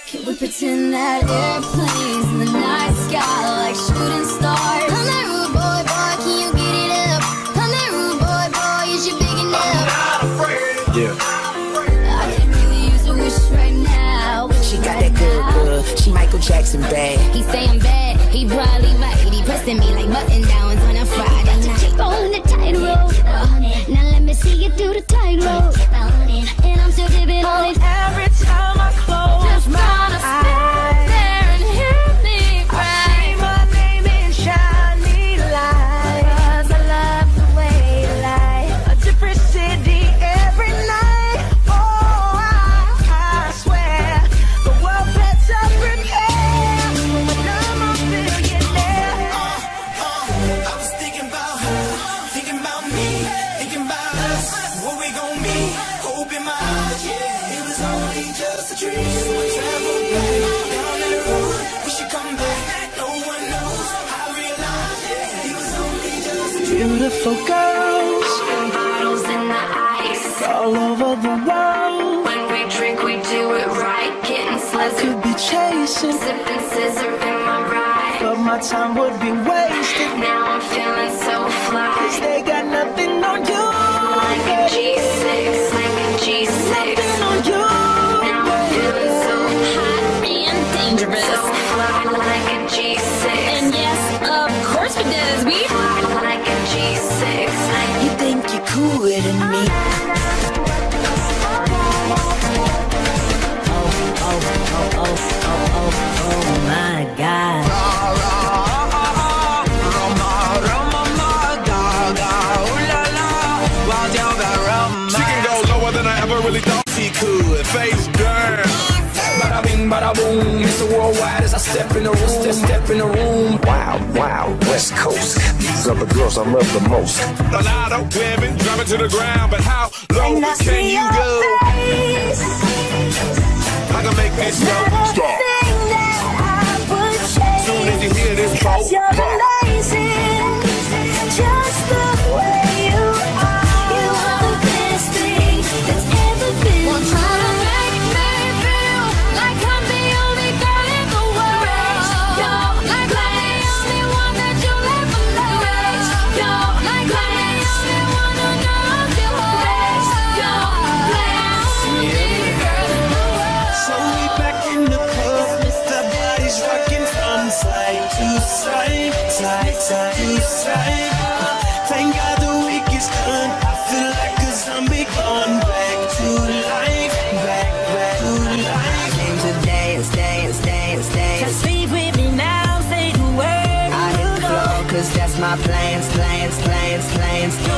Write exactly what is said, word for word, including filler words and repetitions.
Can we pretend that airplanes in the night sky like shooting stars? I'm that rude boy, boy, can you get it up? I'm that rude boy, boy, is you big enough? I'm not afraid. Yeah. I can really use a wish right now. She got that good, good. She Michael Jackson bad. He say I'm bad, he probably right. He pressing me like button downs on a Friday night. On the tightrope. Now let me see you do the tightrope. And I'm still dipping on it. Every time I close my eyes, there and hear me cry. I see my name in shiny lights. 'Cause I love the way you lie. A different city every night. Oh, I, I swear the world better prepare. I'm a billionaire. Uh, uh, I was thinking about her, thinking about me, thinking about us. What we gon' be? Hope in my eyes, yeah. It was only just a dream. So I traveled back down that road. We should come back. No one knows. I realized, yeah, it was only just a dream. Beautiful girls Bottles in the ice. all over the world. When we drink, we do it right. Getting slizzard, Could be chasing, sipping scissor in my ride. but my time would be wasted. Now I'm feeling so fly. 'Cause they got nothing on you. Like a G six, like a G six. Nothing on you. Now I'm feeling so hot and dangerous. So fly like a G six. And yes, of course we does. We fly like a G six. You think you're cooler than me? Oh, oh, oh, oh, oh, oh, oh my God. She can go lower than I ever really thought she could. Face down. Bada bing, bada boom. Mister Worldwide as I step in the room. Step, step in the room. Wow, wow, West Coast. These are the girls I love the most. A lot of women drop it to the ground, but how low And I can see you your go? face. I can make this go. Stop. Thing that I would change. Soon as you hear this boat, 'Cause you're amazing. Just the way you are. You are the best thing that's ever been. One time to make me feel like I'm the only girl in the world. Yo, like I'm the only one that you'll ever love. Yo, like I'm the only one who knows your ways. Yo, like I'm the only girl in the world. So we back in the club. The body's rocking from side to side, side, side to side. Thank God the week is done. I feel like a zombie gone back to life, back, back to life. Came to dance, dance, dance, dance. Just sleep with me now, say the word. I hit the floor, cause that's my plans, plans, plans, plans.